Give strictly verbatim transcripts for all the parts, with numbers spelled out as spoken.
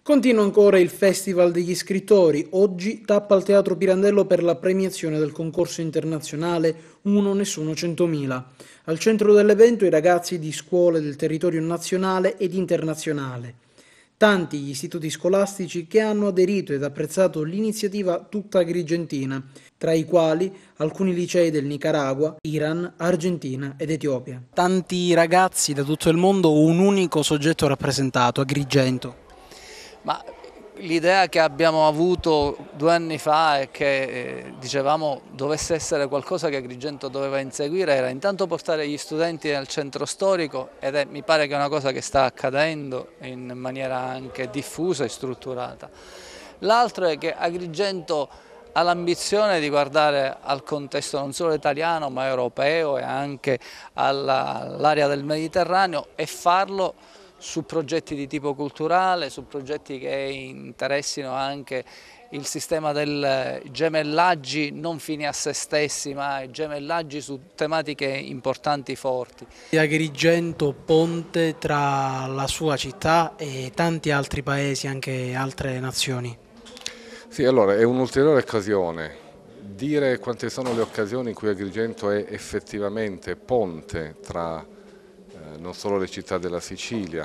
Continua ancora il Festival degli Scrittori, oggi tappa al Teatro Pirandello per la premiazione del concorso internazionale Uno Nessuno Centomila. Al centro dell'evento i ragazzi di scuole del territorio nazionale ed internazionale. Tanti gli istituti scolastici che hanno aderito ed apprezzato l'iniziativa tutta agrigentina, tra i quali alcuni licei del Nicaragua, Iran, Argentina ed Etiopia. Tanti ragazzi da tutto il mondo, un unico soggetto rappresentato, Agrigento. Ma l'idea che abbiamo avuto due anni fa e che eh, dicevamo dovesse essere qualcosa che Agrigento doveva inseguire era intanto portare gli studenti nel centro storico ed è, mi pare che è una cosa che sta accadendo in maniera anche diffusa e strutturata. L'altro è che Agrigento ha l'ambizione di guardare al contesto non solo italiano ma europeo e anche all'area del Mediterraneo e farlo su progetti di tipo culturale, su progetti che interessino anche il sistema del gemellaggi non fini a se stessi, ma gemellaggi su tematiche importanti, forti. Agrigento, ponte tra la sua città e tanti altri paesi, anche altre nazioni. Sì, allora è un'ulteriore occasione. Dire quante sono le occasioni in cui Agrigento è effettivamente ponte tra eh, non solo le città della Sicilia,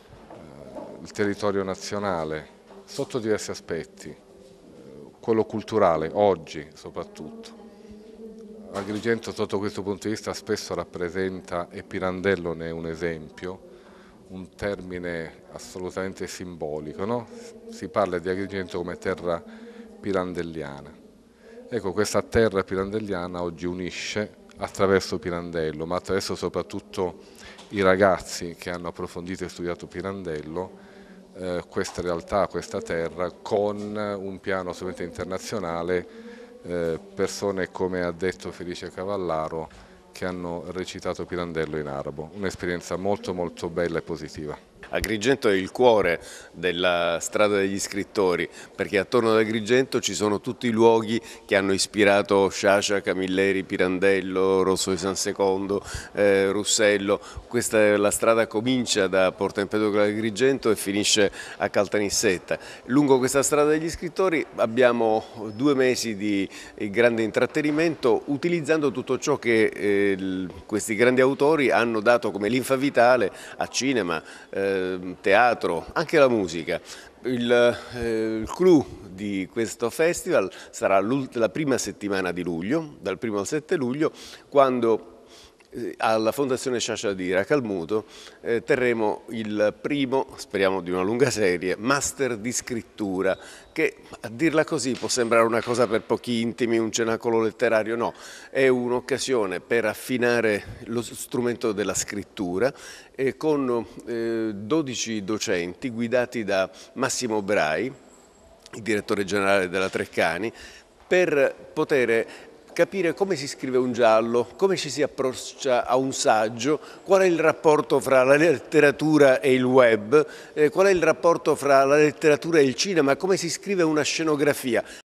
eh, il territorio nazionale, sotto diversi aspetti, eh, quello culturale, oggi soprattutto. Agrigento sotto questo punto di vista spesso rappresenta, e Pirandello ne è un esempio, un termine assolutamente simbolico, no? Si parla di Agrigento come terra pirandelliana. Ecco, questa terra pirandelliana oggi unisce attraverso Pirandello, ma attraverso soprattutto i ragazzi che hanno approfondito e studiato Pirandello, eh, questa realtà, questa terra, con un piano assolutamente internazionale, eh, persone come ha detto Felice Cavallaro, che hanno recitato Pirandello in arabo, un'esperienza molto molto bella e positiva. Agrigento è il cuore della strada degli scrittori, perché attorno ad Agrigento ci sono tutti i luoghi che hanno ispirato Sciascia, Camilleri, Pirandello, Rosso di San Secondo, eh, Russello. Questa, la strada comincia da Porta Empedocle Agrigento e finisce a Caltanissetta. Lungo questa strada degli scrittori abbiamo due mesi di grande intrattenimento utilizzando tutto ciò che eh, questi grandi autori hanno dato come linfa vitale a cinema, eh, teatro, anche la musica. Il, eh, il clou di questo festival sarà la prima settimana di luglio, dal primo al sette luglio, quando alla Fondazione Sciascia di Racalmuto eh, terremo il primo, speriamo di una lunga serie, master di scrittura che a dirla così può sembrare una cosa per pochi intimi, un cenacolo letterario, no, è un'occasione per affinare lo strumento della scrittura eh, con eh, dodici docenti guidati da Massimo Brai, il direttore generale della Treccani, per poter capire come si scrive un giallo, come ci si approccia a un saggio, qual è il rapporto fra la letteratura e il web, eh, qual è il rapporto fra la letteratura e il cinema, come si scrive una scenografia.